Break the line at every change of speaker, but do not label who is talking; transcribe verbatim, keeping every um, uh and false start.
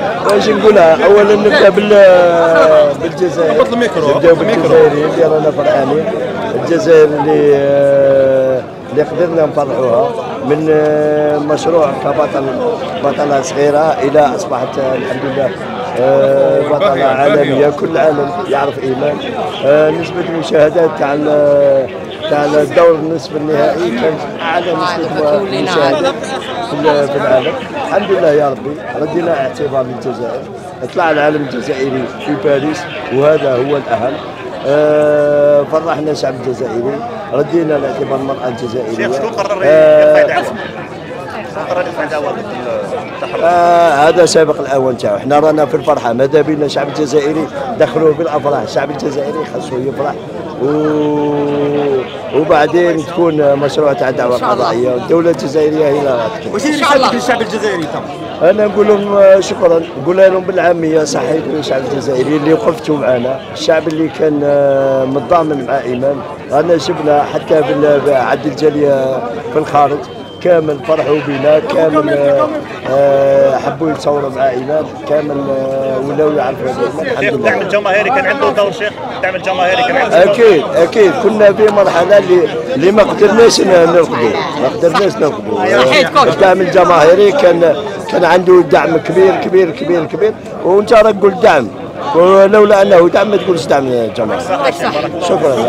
واش نقولها؟ اولا نبدا بالجزائر، نبداو بالجزائريين اللي رانا فرحانين. الجزائر اللي اللي قدرنا نفرحوها من مشروع كبطل بطله صغيره الى اصبحت الحمد لله بطله عالميه. كل العالم يعرف ايمان. نسبه المشاهدات تاع تاع الدور النصف النهائي كانت اعلى نسبه مشاهدات في العالم. الحمد لله يا ربي، ردينا اعتبار للجزائر، طلع العالم الجزائري في باريس وهذا هو الاهم. أه فرحنا الشعب الجزائري، ردينا الاعتبار المرأة الجزائرية.
شيخ شكون قرر يرفع دعوة؟ شكون قرر يرفع دعوة ضد التحرش؟
آه هذا سابق الاوان تاعو، احنا رانا في الفرحة، ماذا بينا الشعب الجزائري دخلوه بالافراح، الشعب الجزائري خاصو يفرح و... وبعدين تكون مشروع تاع دعوة قضائية والدولة الجزائرية هي اللي غتكون.
واش رسالتك للشعب الجزائري انت؟
انا نقول لهم شكرا، نقول لهم بالعاميه صحيت للشعب الجزائري اللي وقفتوا معنا، الشعب اللي كان متضامن مع ايمان. رانا شفنا حتى عند الجاليه في الخارج كامل فرحوا بنا، كامل حبوا يتصوروا مع ايمان، كامل ولاو يعرفوا ايمان.
الحمد لله. الدعم الجماهيري كان عنده دور شيخ، الدعم الجماهيري كان عنده دور.
اكيد اكيد كنا في مرحله اللي اللي ما قدرناش نرقدوا، ما قدرناش نرقدوا. الدعم الجماهيري كان كان عنده دعم كبير كبير كبير كبير، وانت راك تقول دعم، ولولا انه دعم ما تقولش دعم جماهيري.
صح.
شكرا.